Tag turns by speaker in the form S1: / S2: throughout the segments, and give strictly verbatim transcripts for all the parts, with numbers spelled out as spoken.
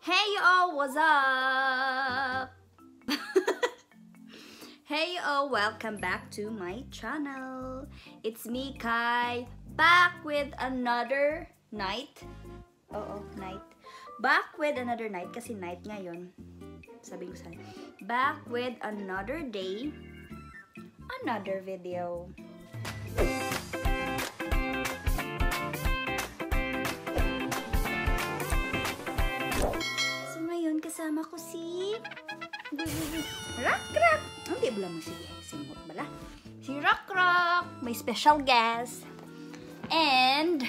S1: Hey y'all, what's up? Hey y'all, welcome back to my channel. It's me, Kai, back with another night. Oo, night. Back with another night kasi night ngayon. Sabi ko sana. Back with another day, another video. So ngayon kasama ko si Rock Rock. Hindi bala mo si Simot bala. Si Rock Rock, may special guest. And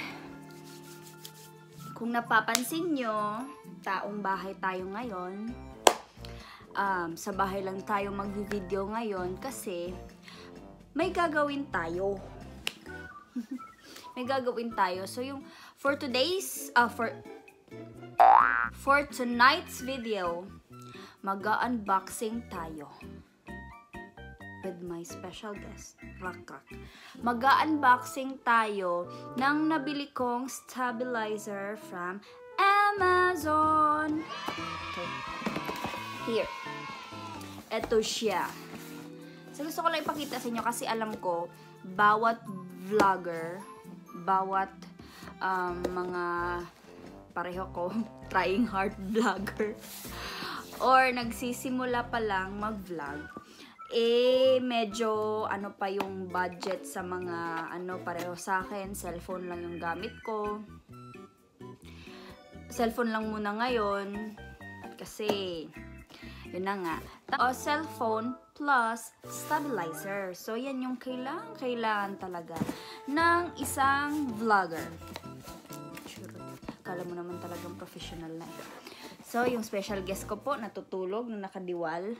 S1: kung napapansin nyo, taong bahay tayo ngayon. Um, sa bahay lang tayo mag-video ngayon kasi may gagawin tayo. May gagawin tayo. So yung for today's uh, for for tonight's video, mag-unboxing tayo with my special guest, Rock Rock. Mag-unboxing tayo ng nabili kong stabilizer from Amazon. Okay. Here. Ito siya. So, gusto ko lang ipakita sa inyo kasi alam ko, bawat vlogger, bawat um, mga pareho ko, trying hard vlogger, or nagsisimula pa lang mag-vlog, eh, medyo, ano pa yung budget sa mga, ano, pareho sa akin, cellphone lang yung gamit ko. Cellphone lang muna ngayon, kasi, yun na nga. O, cellphone plus stabilizer. So, yan yung kailangan, kailangan talaga ng isang vlogger. Sure. Kala mo naman talagang professional na eh. So, yung special guest ko po, natutulog na nakadiwal.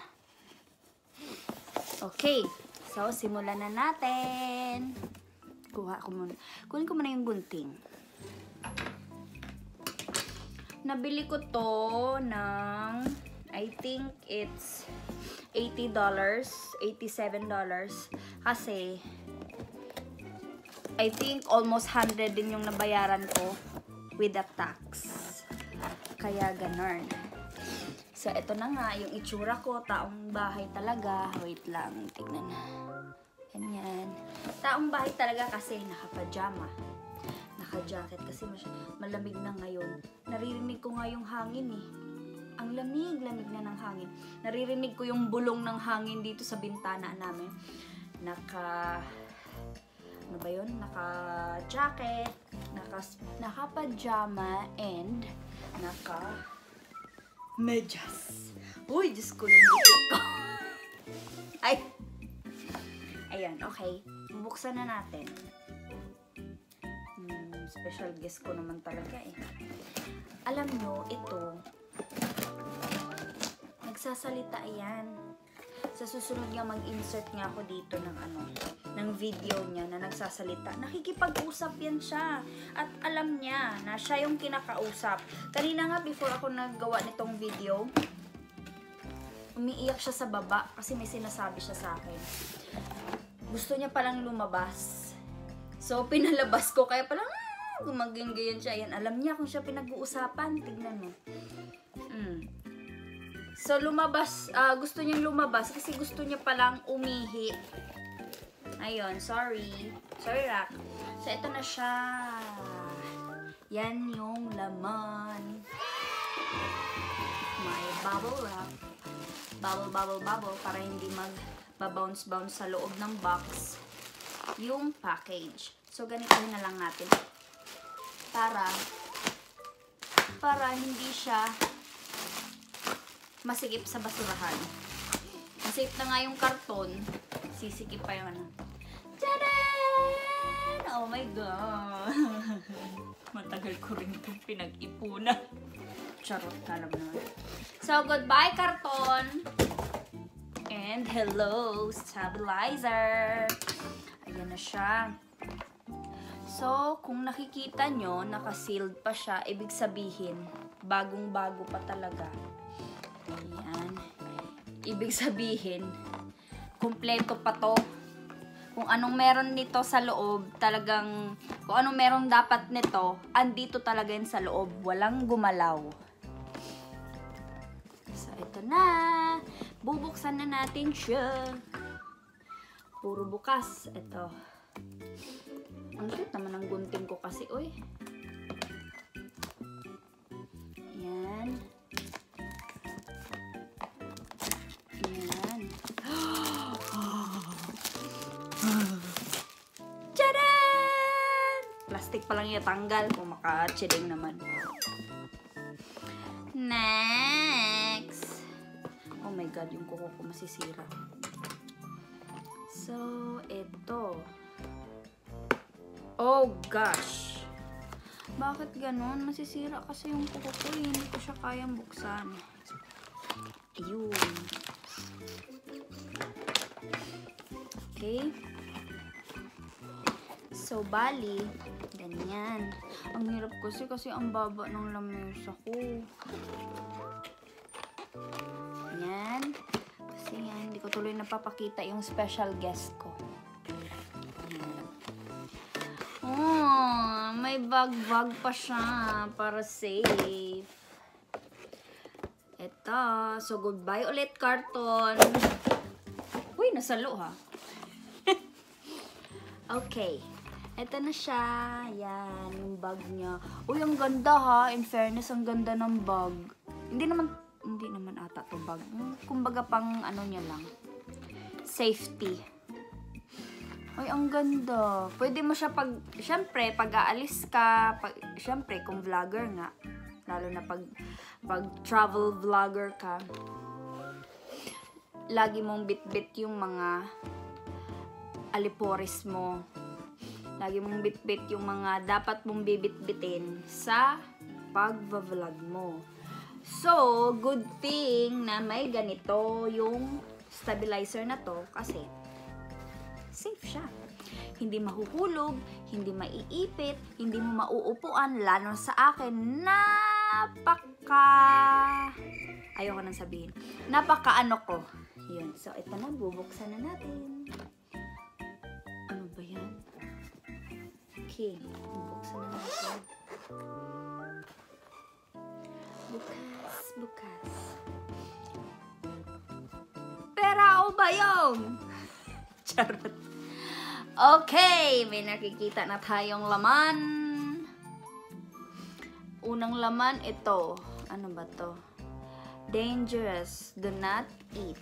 S1: Okay. So, simulan na natin. Kuha ko muna. Kunin ko muna yung gunting. Nabili ko to ng I think it's eighty dollars, eighty-seven dollars. Kasi, I think almost one hundred din yung nabayaran ko with the tax. Kaya ganun. So, ito na nga, yung itsura ko, taong bahay talaga. Wait lang, tignan na. Ganyan. Taong bahay talaga kasi naka-pajama. Naka-jacket kasi malamig na ngayon. Naririnig ko nga yung hangin eh. Ang lamig-lamig na ng hangin. Naririnig ko yung bulong ng hangin dito sa bintana namin. Naka... Ano ba yun? Naka-jacket, naka, naka-pajama, and naka-medyas. Uy, Diyos ko yung bukit ko. Ay! Ayan, okay. Bubuksan na natin. Hmm, special guest ko naman talaga eh. Alam nyo, ito, nagsasalita yan. Sa susunod nga mag-insert nga ako dito ng ano, ng video niya na nagsasalita. Nakikipag-usap yan siya. At alam niya na siya yung kinakausap. Kanina nga before ako naggawa nitong video, umiiyak siya sa baba kasi may sinasabi siya sa akin. Gusto niya palang lumabas. So pinalabas ko kaya palang ah, gumagin-gayan siya. Yan, alam niya kung siya pinag-uusapan. Tignan mo. Mm. So, lumabas, uh, gusto niyang lumabas kasi gusto niya palang umihi. Ayun, sorry. Sorry, Rock. So, ito na siya. Yan yung laman. May bubble wrap. Bubble, bubble, bubble para hindi mag-bounce-bounce sa loob ng box yung package. So, ganito na lang natin. Para, para hindi siya masikip sa basurahan. Masikip na nga yung karton, sisikip pa yung ano. Tadaan! Oh my God! Matagal ko rin itong pinag-ipunan. Charot, kalab naman. So, goodbye karton! And hello, stabilizer! Ayan na siya. So, kung nakikita nyo, naka-sealed pa siya, ibig sabihin, bagong-bago pa talaga. Ayan. Ibig sabihin, kumpleto pa to. Kung anong meron nito sa loob, talagang, kung anong meron dapat nito, andito talaga yun sa loob. Walang gumalaw. ito na. Bubuksan na natin siya. Puro bukas. Ito. Ang cute naman ang gunting ko kasi, uy. Yan. Yan. Tcharan! Plastic pa lang itanggal kung maka-chilling naman. Next! Oh my God, yung kuko ko masisira. So, ito. Oh gosh! Bakit ganun? Masisira kasi yung kuko ko. Hindi ko siya kayang buksan. Ayun. Okay. So, bali, ganyan. Ang hirap kasi kasi ang baba ng lamesa ko. Yan. Kasi yan, hindi ko tuloy napapakita yung special guest ko. Yan. Oh, may bag-bag pa siya para safe. Ito. So, goodbye ulit, carton. Uy, nasalo ha. Okay. Ito na siya. Yan, yung bag niya. Uy, ang ganda ha. In fairness, ang ganda ng bag. Hindi naman, hindi naman ata to bag. Kumbaga pang ano niya lang. Safety. Uy, ang ganda. Pwede mo siya pag, syempre, pag aalis ka, pag, syempre, kung vlogger nga, lalo na pag, pag travel vlogger ka, lagi mong bit-bit yung mga alipores mo. Lagi mong bit-bit yung mga dapat mong bibit-bitin sa pag-vlog mo. So, good thing na may ganito yung stabilizer na to kasi safe siya. Hindi mahuhulog, hindi maiipit, hindi mo mauupuan, lalo sa akin, napaka, ayoko nang sabihin, napaka ano ko. Yun. So, ito na, bubuksan na natin. Ano ba yan? Okay, bubuksan na natin. Bukas, bukas. Pera o ba yun? Charot. Okay, may nakikita na tayong laman. Unang laman, ito. Ano ba to? Dangerous, do not eat.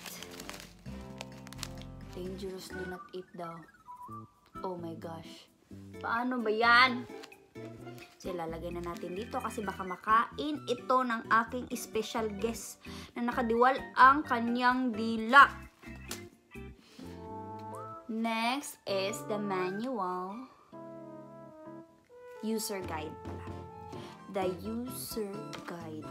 S1: Dangerous, do not eat daw. Oh my gosh. Paano ba yan? So, ilalagay na natin dito kasi baka makain ito ng aking special guest na nakadiwal ang kanyang dila. Next is the manual. User guide pala. The user guide.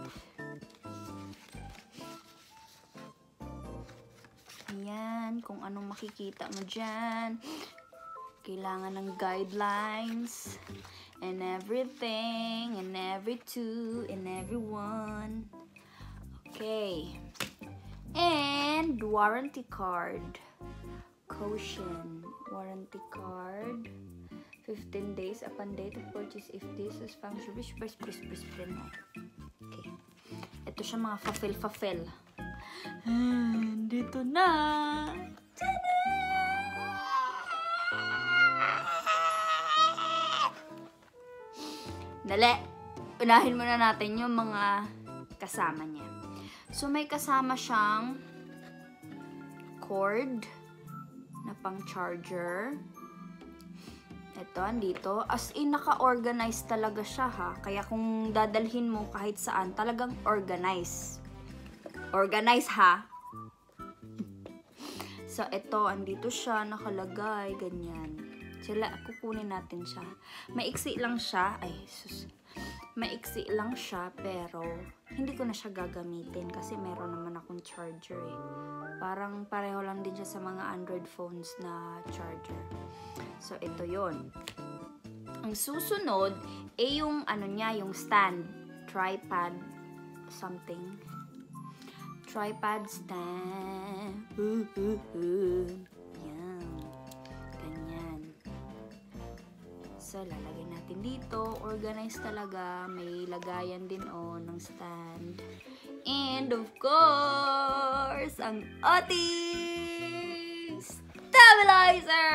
S1: Ayan, kung anong makikita mo dyan. Kailangan ng guidelines and everything and every two and everyone. Okay. And warranty card. Caution. Warranty card. fifteen days upon date of purchase if this is function. Press, press, press, press. Okay. Ito siya mga fa-fill-fa-fill. And dito na. Tada! Dali. Unahin muna natin yung mga kasama niya. So, may kasama siyang cord na pang charger. Ito, andito. As in, naka-organize talaga siya, ha? Kaya kung dadalhin mo kahit saan, talagang organize. Organize, ha? So, ito, andito siya, nakalagay, ganyan. Sila, kukunin natin siya. Maiksi lang siya. Ay, sus. Maiksi lang siya, pero hindi ko na siya gagamitin kasi meron naman akong charger, eh. Parang pareho lang din siya sa mga Android phones na charger. So, ito yon. Ang susunod, eh yung ano niya, yung stand. Tripod something. Tripod stand. Uh, uh, uh. Yan. Ganyan. So, So, lalagay natin dito. Organized talaga. May lagayan din oh, ng stand. And of course, ang ating stabilizer!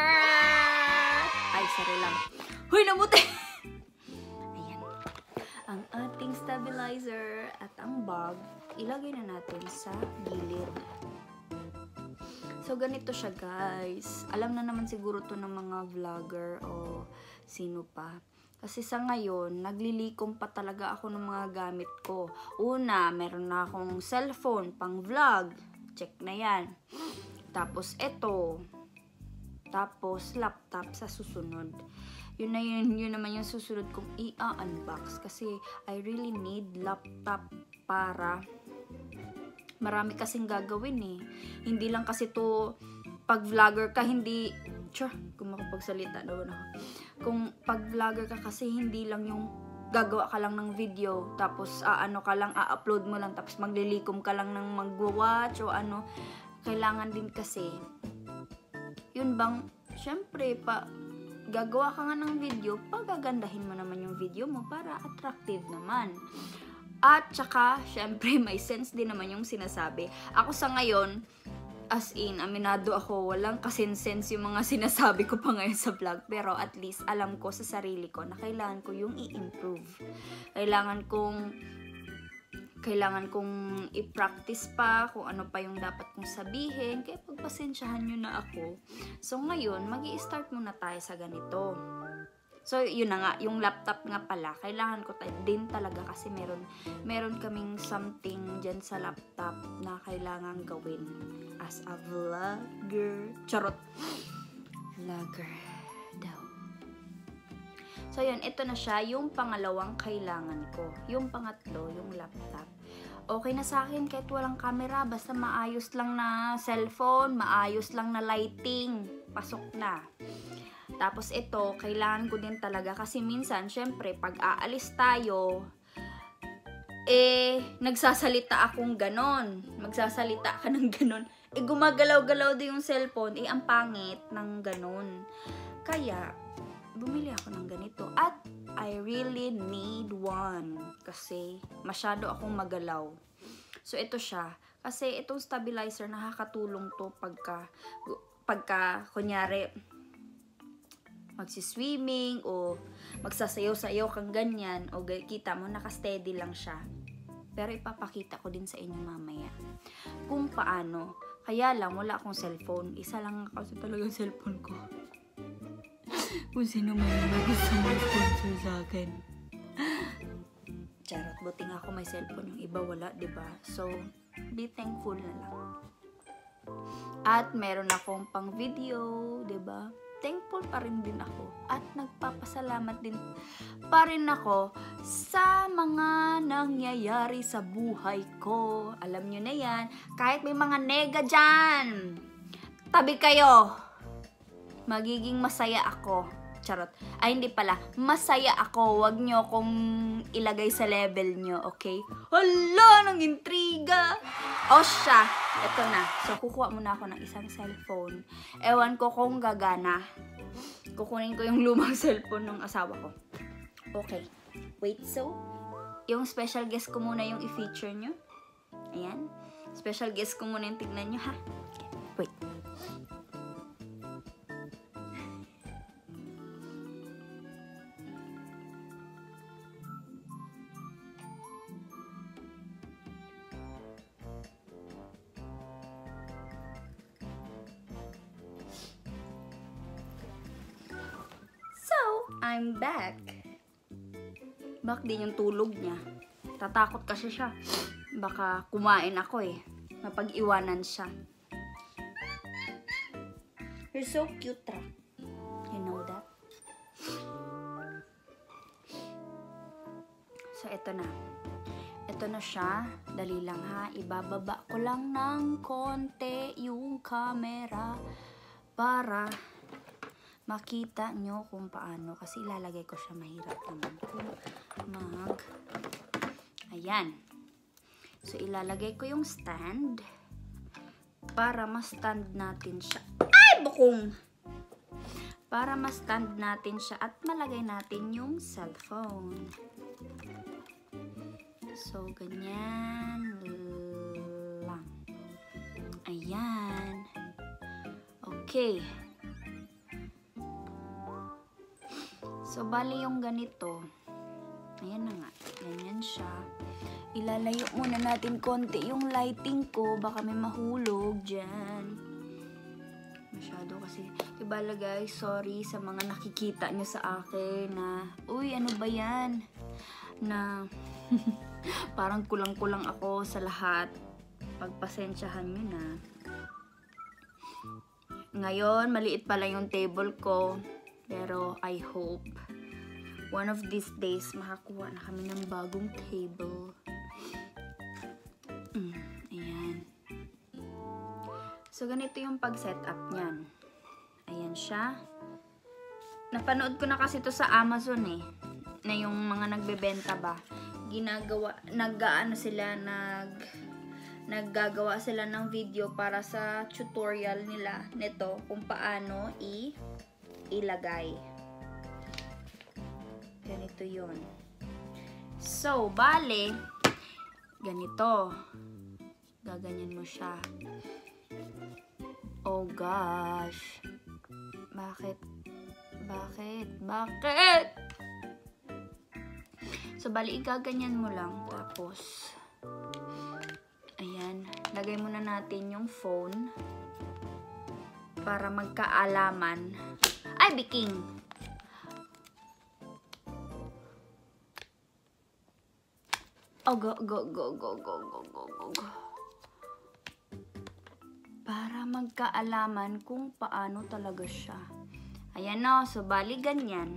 S1: Ay, sorry lang. Huy, namuti! Ayan. Ang ating stabilizer at ang bag, ilagay na natin sa gilid. So, ganito siya, guys. Alam na naman siguro to ng mga vlogger o sino pa. Kasi sa ngayon, naglilikom pa talaga ako ng mga gamit ko. Una, meron na akong cellphone pang vlog. Check na yan. Tapos, eto. Tapos, laptop sa susunod. Yun na yun, yun naman yung susunod kong i-unbox. Kasi, I really need laptop para marami kasing gagawin eh. Hindi lang kasi to pag vlogger ka, hindi, tsa, kung makapagsalita naman ako. Kung pag vlogger ka kasi, hindi lang yung gagawa ka lang ng video, tapos uh, ano ka lang, a-upload mo lang, tapos maglilikom ka lang ng mag-watch o ano. Kailangan din kasi, yun bang, syempre, pa, gagawa ka nga ng video, pagagandahin mo naman yung video mo para attractive naman. At saka, syempre, may sense din naman yung sinasabi. Ako sa ngayon, as in, aminado ako, walang kasensense yung mga sinasabi ko pa ngayon sa vlog. Pero at least, alam ko sa sarili ko na kailangan ko yung i-improve. Kailangan kong, kailangan kong i-practice pa kung ano pa yung dapat kong sabihin. Kaya pagpasensyahan nyo na ako. So ngayon, magi-start muna tayo sa ganito. So, yun na nga, yung laptop nga pala, kailangan ko din talaga kasi meron, meron kaming something dyan sa laptop na kailangan gawin as a vlogger. Charot! Vlogger daw. So, yun, ito na siya, yung pangalawang kailangan ko. Yung pangatlo, yung laptop. Okay na sa akin kahit walang camera, basta maayos lang na cellphone, maayos lang na lighting, pasok na. Tapos ito, kailangan ko din talaga kasi minsan, syempre, pag aalis tayo, eh, nagsasalita akong ganon. Magsasalita ka ng ganon. Eh, gumagalaw-galaw din yung cellphone. Eh, ang pangit ng ganon. Kaya, bumili ako ng ganito. At, I really need one. Kasi, masyado akong magalaw. So, ito siya. Kasi, itong stabilizer, nakakatulong to pagka, pagka, kunyari, magsiswimming o magsasayaw-sayaw kang ganyan o kita mo naka-steady lang siya. Pero ipapakita ko din sa inyo mamaya kung paano. Kaya lang, wala akong cellphone. Isa lang kasi talaga yung cellphone ko. Kung sino man may gusto mag-sponsor sa akin. Charot, buti nga ako may cellphone. Yung iba wala, diba? So, be thankful na lang. At meron akong pang video, diba? Thankful pa rin din ako at nagpapasalamat din pa rin ako sa mga nangyayari sa buhay ko. Alam nyo na yan, kahit may mga nega dyan, tabi kayo, magiging masaya ako. Charot. Ay, hindi pala. Masaya ako. Wag nyo kung ilagay sa level nyo, okay? Hala, nang intriga. O siya, eto na. So, kukuha muna ako ng isang cellphone. Ewan ko kung gagana. Kukunin ko yung lumang cellphone ng asawa ko. Okay. Wait, so, yung special guest ko muna yung i-feature nyo. Ayan. Special guest ko muna yung tignan nyo, ha? Wait. I'm back. Back din yung tulog niya. Tatakot kasi siya. Baka kumain ako eh. Mapag-iwanan siya. You're so cute, Ra. You know that? So, ito na. Ito na siya. Dali lang ha. Ibababa ko lang ng konti yung camera para makita nyo kung paano. Kasi ilalagay ko siya, mahirap naman kung mag... Ayan. So, ilalagay ko yung stand para ma-stand natin siya. Ay, bukong! para ma-stand natin siya at malagay natin yung cellphone. So, ganyan lang. Ayan. Okay. So, bali yung ganito. Ayan na nga. Ganyan siya. Ilalayo muna natin konti yung lighting ko. Baka may mahulog dyan. Masyado kasi. Ibala guys, sorry sa mga nakikita nyo sa akin na, uy, ano ba yan? Na, parang kulang-kulang ako sa lahat. Pagpasensyahan nyo na. Ngayon, maliit pala yung table ko. Pero, I hope, one of these days, makakuha na kami ng bagong table. Mm, ayan. So, ganito yung pag-setup niyan. Ayan siya. Napanood ko na kasi to sa Amazon eh. Na yung mga nagbebenta ba. Ginagawa, nag-ano sila, nag, naggagawa sila ng video para sa tutorial nila nito kung paano i- ilagay. Ganito yun. So, bale, ganito. Gaganyan mo siya. Oh gosh. Bakit? Bakit? Bakit? So, bali, igaganyan mo lang. Tapos, ayan. Lagay muna natin yung phone para magkaalaman. Ay, biking! Oh, go, go, go, go, go, go, go, go, go. Para magkaalaman kung paano talaga siya. Ayan o, so bali ganyan.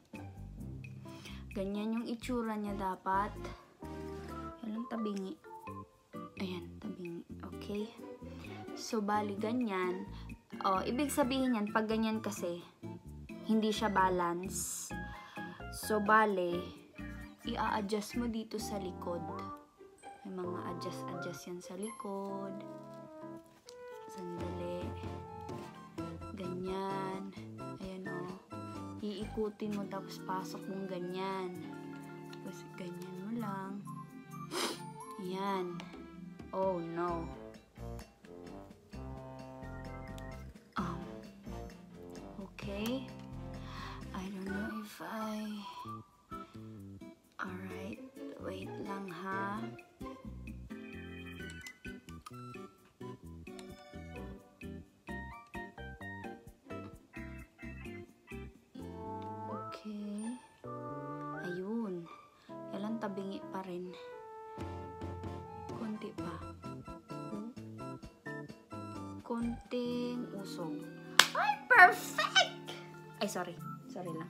S1: Ganyan yung itsura niya dapat. Yan lang tabingi. Ayan, tabingi. Okay. So bali ganyan. O, ibig sabihin yan, pag ganyan kasi, hindi siya balance. So bali, i-a-adjust mo dito sa likod. May mga adjust-adjust yan sa likod. Sandali. Ganyan. Ayan o. Iikutin mo tapos pasok mong ganyan. Tapos ganyan mo lang. Ayan. Oh no. Um. Okay. I don't know if I... Alright. Wait lang ha. Okay. Ayun. Yalang tabingi pa rin. Konti pa. Konting usog. Ay, perfect! Ay, sorry. Sorry lang.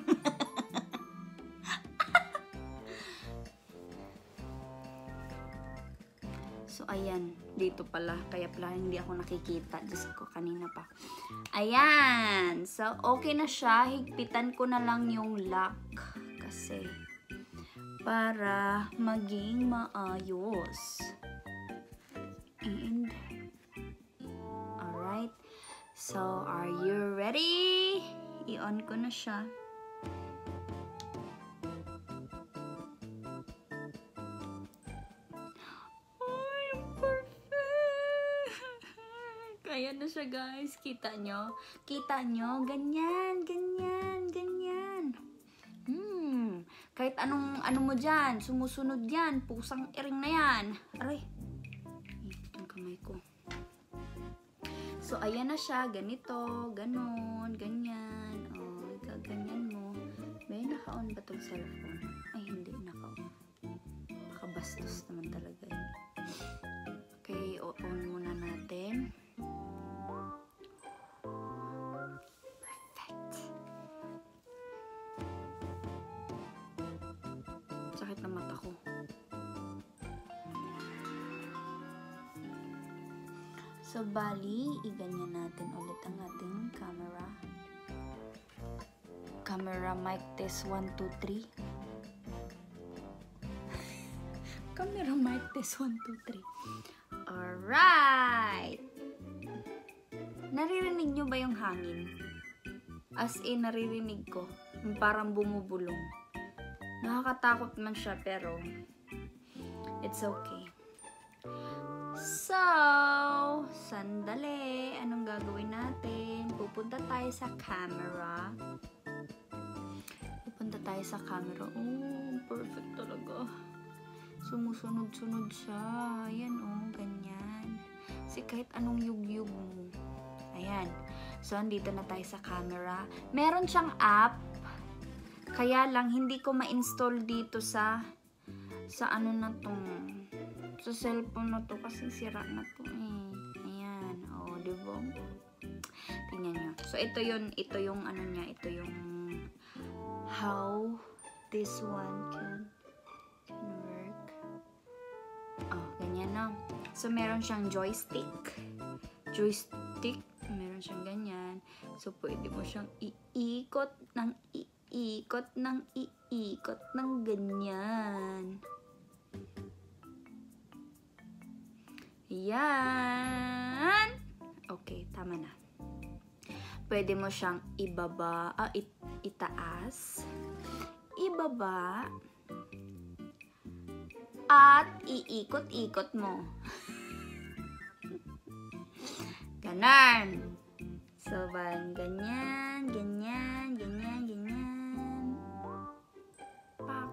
S1: So, ayan. Dito pala. Kaya pala hindi ako nakikita. Diyos ko, kanina pa. Ayan. So, okay na siya. Higpitan ko na lang yung lock. Kasi, para maging maayos. And, alright. So, are you ready? I-on ko na siya. Ayan na siya guys. Kita nyo? Kita nyo? Ganyan, ganyan, ganyan. Hmm. Kahit anong ano mo dyan, sumusunod yan. Pusang iring na yan. Aray. Ito yung kamay ko. So, ayan na siya. Ganito, ganon, ganyan. O, gaganyan mo. May naka-on ba itong cellphone? Ay, hindi naka-on. Makabastos naman talaga yun. Okay, o-on muna natin. Sakit na mata ko. So, bali, iganyan natin ulit ang ating camera. Camera mic test one, two, three. Camera mic test one, two, three. Alright! Naririnig nyo ba yung hangin? As in, naririnig ko. Parang bumubulong. Nakakatakot man siya, pero it's okay. So, sandali. Anong gagawin natin? Pupunta tayo sa camera. Pupunta tayo sa camera. Oh, perfect talaga. Sumusunod-sunod siya. Ayan, oh, ganyan. Kasi kahit anong yug-yug mo. Ayan. So, andito na tayo sa camera. Meron siyang app. Kaya lang, hindi ko ma-install dito sa sa ano na to. Sa cellphone na to. Kasi sira na to eh. Ayan. O, oh, diba? Tingnan nyo. So, ito yun. Ito yung ano niya. Ito yung how this one can, can work. Oh, ganyan no. So, meron siyang joystick. Joystick. Meron siyang ganyan. So, pwede mo siyang iikot ng iikot ng iikot ng ganyan. Yan. Okay, tama na. Pwede mo siyang ibaba, ah, it, itaas, ibaba, at iikot-ikot mo. Ganon. So, bang ganyan, ganyan, ganyan, ganyan. Pak.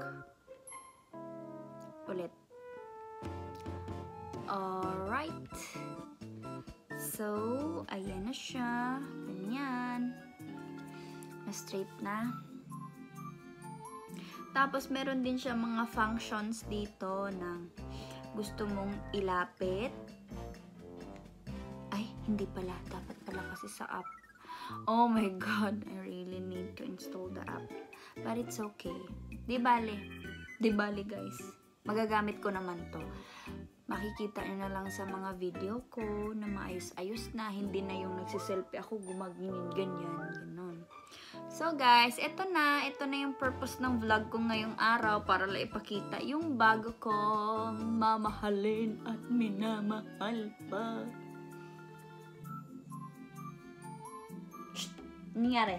S1: Ulit. Alright. So, ayan na siya. Ganyan. Na-straight na. Tapos, meron din siya mga functions dito na gusto mong ilapit. Hindi pala. Dapat pala kasi sa app. Oh my God. I really need to install the app. But it's okay. Di bale. Di bale guys. Magagamit ko naman to. Makikita nyo na lang sa mga video ko na maayos-ayos na. Hindi na yung nagsiselfie ako gumaginin ganyan. Ganon. So guys, ito na. Ito na yung purpose ng vlog ko ngayong araw para lang ipakita yung bago kong mamahalin at minamahal pa. Nangyari.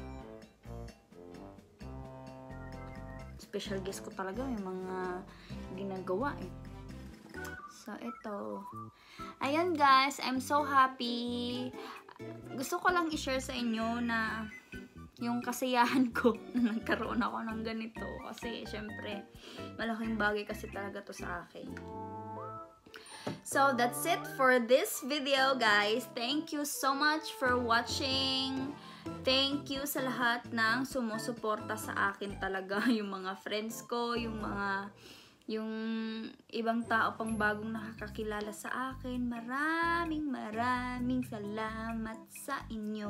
S1: Special guest ko talaga. May mga ginagawa eh. So, ito. Ayan guys. I'm so happy. Gusto ko lang i-share sa inyo na yung kasiyahan ko na nagkaroon ako ng ganito. Kasi, syempre, malaking bagay kasi talaga to sa akin. So, that's it for this video, guys. Thank you so much for watching. Thank you sa lahat ng sumusuporta sa akin talaga. Yung mga friends ko, yung mga, yung ibang tao pang bagong nakakakilala sa akin. Maraming, maraming salamat sa inyo.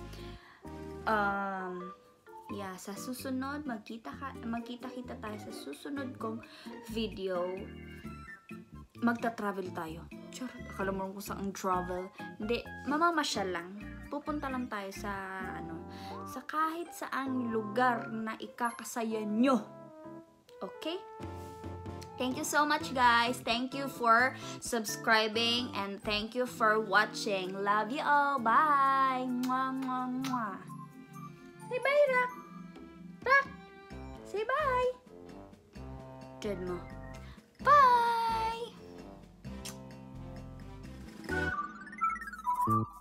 S1: Um, yeah, sa susunod, magkita, magkita kita tayo sa susunod kong video. Magta-travel tayo. Charot, akala mo kung saan travel. Hindi, mamamasyal lang. Pupunta lang tayo sa, ano, sa kahit saang lugar na ikakasaya nyo. Okay? Thank you so much, guys. Thank you for subscribing and thank you for watching. Love you all. Bye! Mwah, mwah, mwah. Say bye, Rak! Rak! Say bye! Diyan mo. Bye!